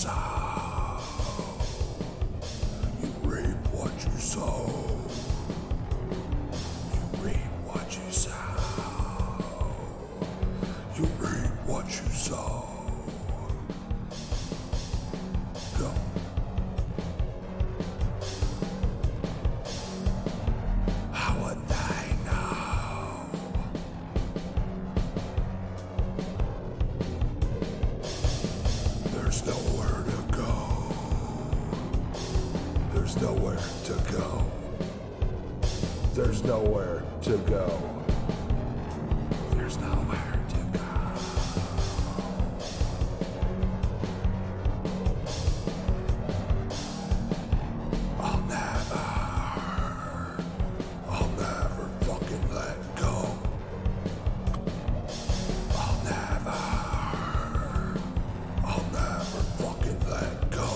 sow. You reap what you sow. You reap what you sow. You reap what you sow. Go. How would they know? There's nowhere to go. There's nowhere to go. There's nowhere to go. There's nowhere to go. I'll never fucking let go. I'll never fucking let go.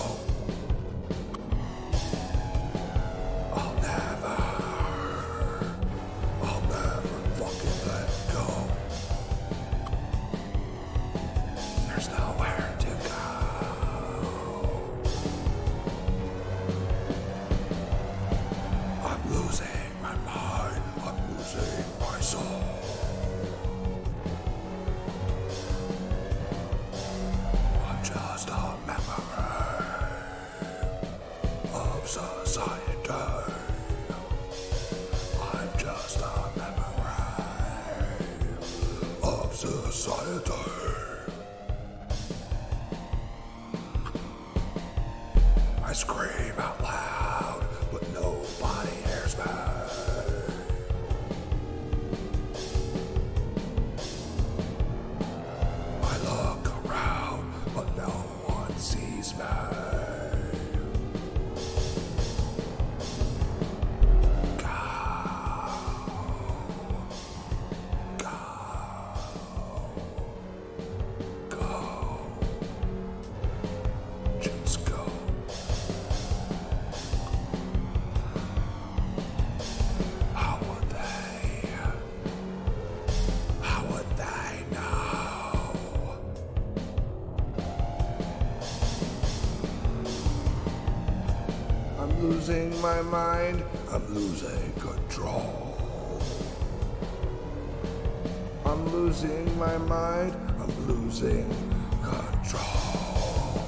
I'll never fucking let go. There's nowhere to go. I'm losing my mind. I'm losing my soul. I'm just a memory of society. I'm just a memory of society. I scream out loud, but nobody hears me. I look around, but no one sees me. Just go. How would they know? I'm losing my mind. I'm losing control. I'm losing my mind. I'm losing control.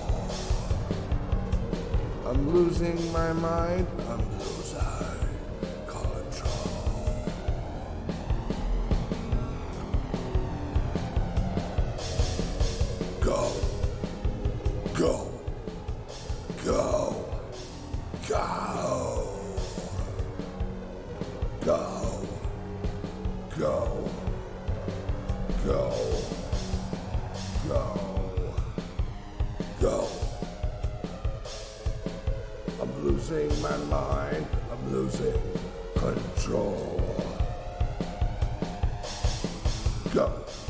I'm losing my mind. I'm losing control. Go. Go. Go. Go. Go. Go. Go. Go. Go. I'm losing my mind. I'm losing control. Go.